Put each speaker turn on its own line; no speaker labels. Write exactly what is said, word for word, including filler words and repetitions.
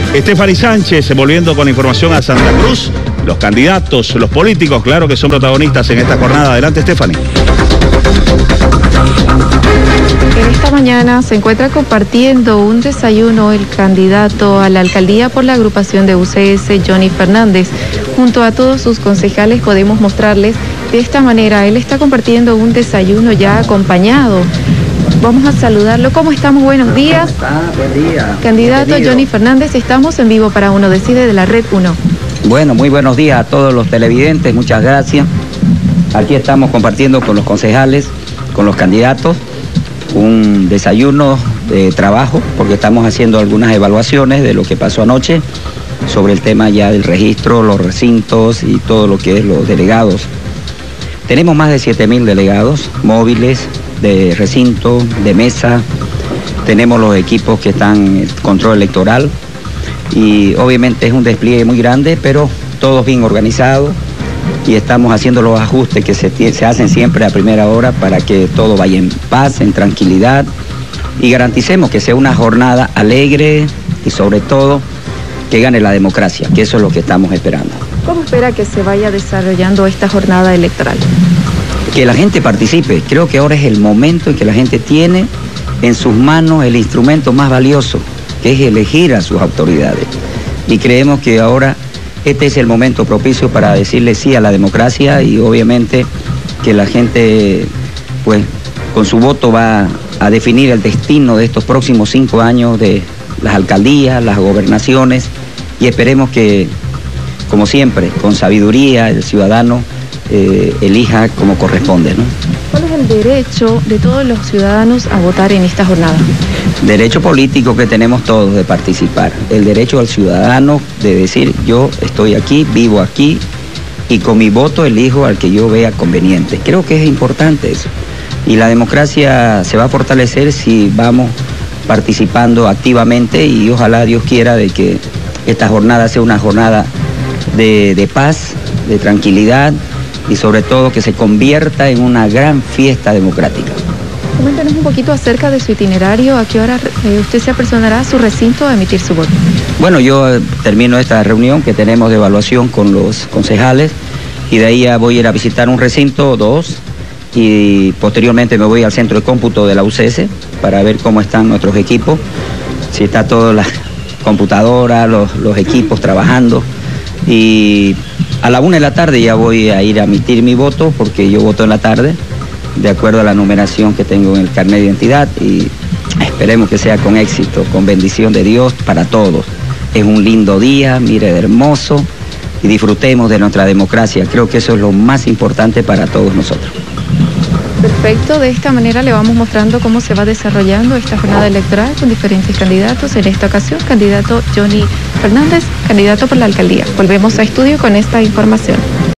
Estefany Sánchez, volviendo con información a Santa Cruz. Los candidatos, los políticos, claro que son protagonistas en esta jornada. Adelante, Estefany.
En esta mañana se encuentra compartiendo un desayuno el candidato a la alcaldía por la agrupación de U C S, Johnny Fernández. Junto a todos sus concejales podemos mostrarles de esta manera. Él está compartiendo un desayuno ya acompañado. Vamos a saludarlo. ¿Cómo estamos? Buenos días.
¿Cómo está? Buen día.
Candidato
Bienvenido.
Johnny Fernández, estamos en vivo para Uno Decide de la Red uno.
Bueno, muy buenos días a todos los televidentes, muchas gracias. Aquí estamos compartiendo con los concejales, con los candidatos, un desayuno de trabajo, porque estamos haciendo algunas evaluaciones de lo que pasó anoche sobre el tema ya del registro, los recintos y todo lo que es los delegados. Tenemos más de siete mil delegados móviles, de recinto, de mesa. Tenemos los equipos que están en el control electoral y obviamente es un despliegue muy grande, pero todos bien organizados y estamos haciendo los ajustes que se, se hacen siempre a primera hora para que todo vaya en paz, en tranquilidad y garanticemos que sea una jornada alegre y sobre todo que gane la democracia, que eso es lo que estamos esperando.
¿Cómo espera que se vaya desarrollando esta jornada electoral?
Que la gente participe. Creo que ahora es el momento en que la gente tiene en sus manos el instrumento más valioso, que es elegir a sus autoridades. Y creemos que ahora este es el momento propicio para decirle sí a la democracia y obviamente que la gente, pues, con su voto va a definir el destino de estos próximos cinco años de las alcaldías, las gobernaciones y esperemos que, como siempre, con sabiduría el ciudadano Eh, elija como corresponde, ¿no?
¿Cuál es el derecho de todos los ciudadanos a votar en esta jornada?
Derecho político que tenemos todos de participar, el derecho al ciudadano de decir yo estoy aquí, vivo aquí y con mi voto elijo al que yo vea conveniente. Creo que es importante eso y la democracia se va a fortalecer si vamos participando activamente y ojalá Dios quiera de que esta jornada sea una jornada de, de paz, de tranquilidad y sobre todo que se convierta en una gran fiesta democrática.
Coméntanos un poquito acerca de su itinerario, a qué hora eh, usted se apersonará a su recinto a emitir su voto.
Bueno, yo eh, termino esta reunión que tenemos de evaluación con los concejales y de ahí ya voy a ir a visitar un recinto, dos, y posteriormente me voy al centro de cómputo de la U C S para ver cómo están nuestros equipos, si está toda la computadora, los, los equipos trabajando y a la una de la tarde ya voy a ir a emitir mi voto porque yo voto en la tarde de acuerdo a la numeración que tengo en el carnet de identidad y esperemos que sea con éxito, con bendición de Dios para todos. Es un lindo día, mire, hermoso y disfrutemos de nuestra democracia. Creo que eso es lo más importante para todos nosotros.
Perfecto, de esta manera le vamos mostrando cómo se va desarrollando esta jornada electoral con diferentes candidatos. En esta ocasión, candidato Johnny Fernández, candidato por la alcaldía. Volvemos a estudio con esta información.